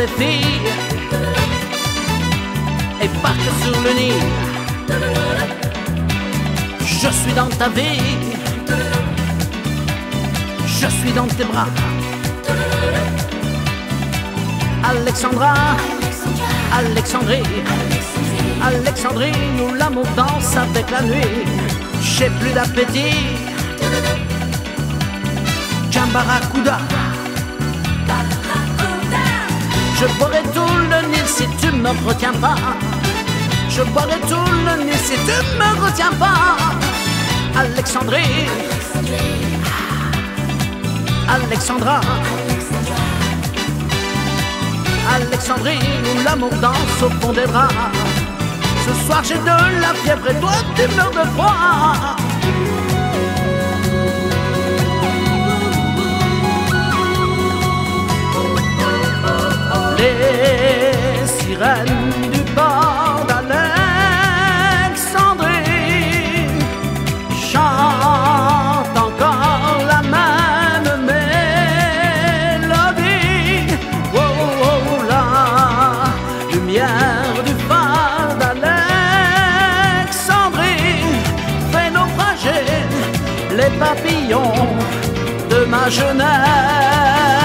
des filles et pas que sur le Nil. Je suis dans ta vie, je suis dans tes bras. Alexandra, Alexandrie, Alexandrie, où l'amour danse avec la nuit. J'ai plus d'appétit. Jambarakouda, je boirai tout le Nil si tu me retiens pas. Je boirai tout le Nil si tu me retiens pas. Alexandrie, Alexandra, Alexandrie, où l'amour danse au fond des bras. Ce soir j'ai de la fièvre et toi tu meurs de froid. Les sirènes du port d'Alexandrie chantent encore la même mélodie. Oh, oh, la lumière du phare d'Alexandrie fait naufrager les papillons de ma jeunesse.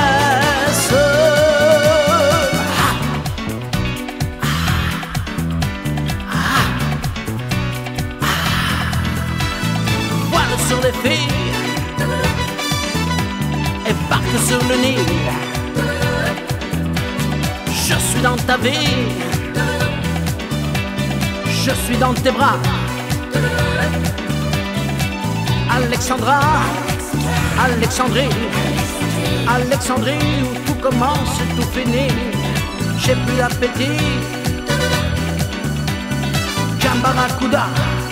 Sur les filles et partent sur le Nil. Je suis dans ta vie, je suis dans tes bras. Alexandra, Alexandrie, Alexandrie, où tout commence et tout finit. J'ai plus d'appétit. Jambarakouda,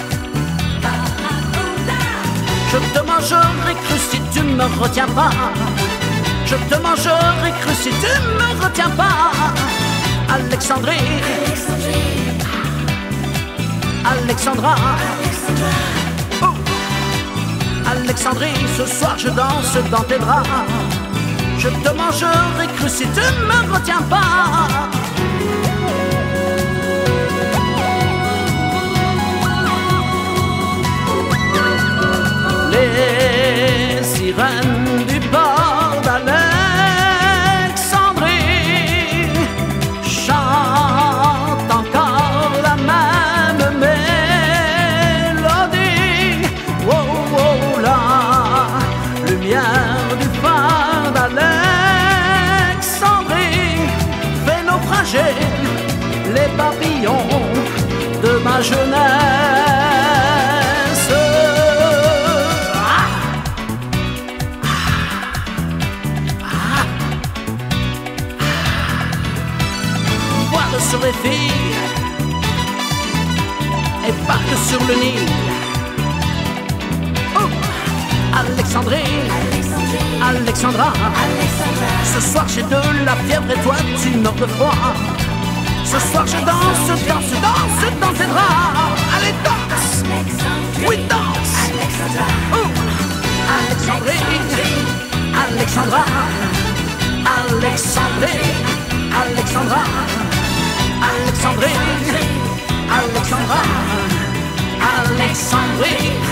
je te mangerai cru si tu me retiens pas. Je te mangerai cru si tu me retiens pas. Alexandrie, Alexandra, oh. Alexandrie, ce soir je danse dans tes bras. Je te mangerai cru si tu me retiens pas. Les sirènes du port d'Alexandrie chantent encore la même mélodie. Oh, oh, la lumière du phare d'Alexandrie fait naufrager les papillons de ma jeunesse. Sur les filles et partent sur le Nil. Oh, Alexandrie, Alexandra, ce soir j'ai de la fièvre et toi tu meurs de froid. Ce soir je danse, danse, danse dans tes draps. Allez danse, oui danse. Oh, Alexandrie, Alexandra, Alexandrie, Alexandra, Alexandrie, Alexandra, Alexandrie.